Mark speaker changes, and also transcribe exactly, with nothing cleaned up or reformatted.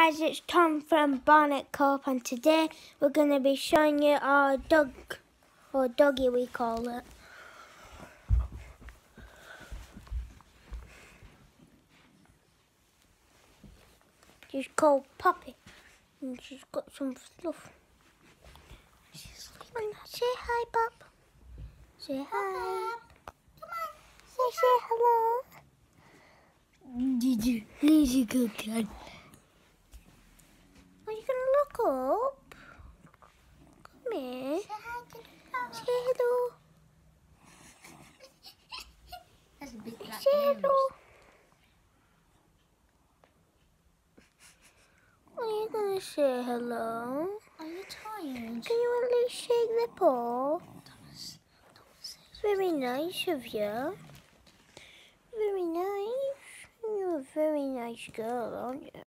Speaker 1: guys, it's Tom from Barnet Corp, and today we're going to be showing you our dog, or doggy we call it. She's called Poppy, and she's got some fluff. She's sleeping. Say hi, Pop. Say hi. Come on. Say, say hello. Did you? Here's a good cat. Are you going to look up? Come here. Say hi to the Say hello. That's a big black Say hello. Nose. Are you going to say hello? Are you tired? Can you at least shake the paw? Very nice of you. Very nice. You're a very nice girl, aren't you?